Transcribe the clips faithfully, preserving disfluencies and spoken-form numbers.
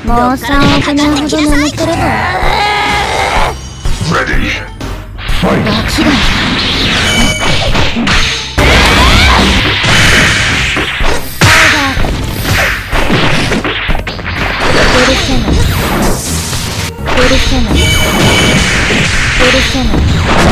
もうさんおく年ほど眠ってればガキだ。許せない許せない許せない。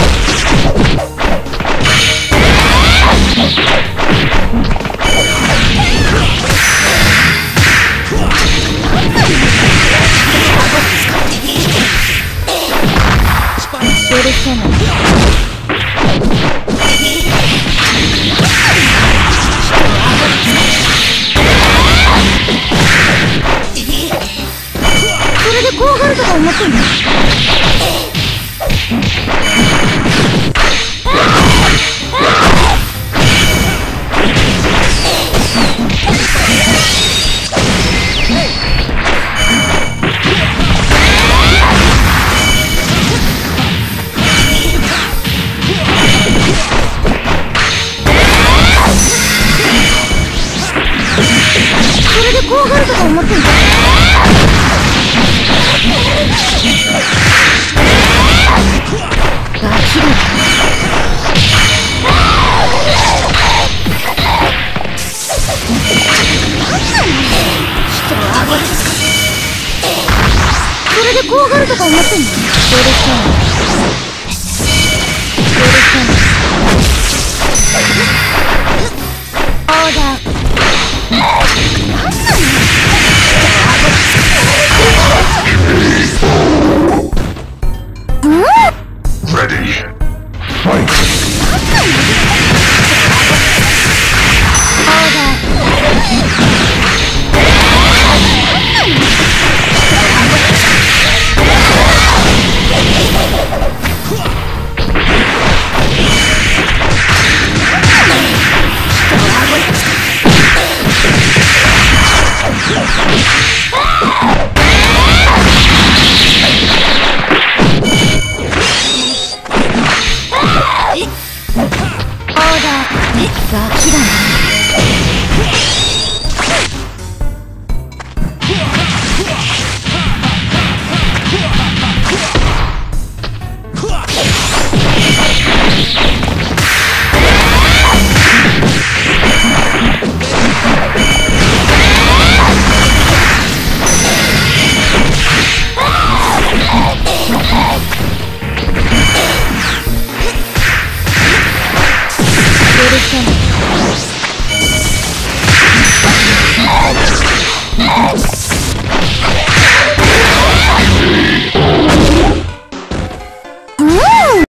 許せない。それで怖がるとか思ってんの？それで怖がるとか思ってんの？ガキだ。それで怖がるとか思ってんの？許せない許せない。オーダー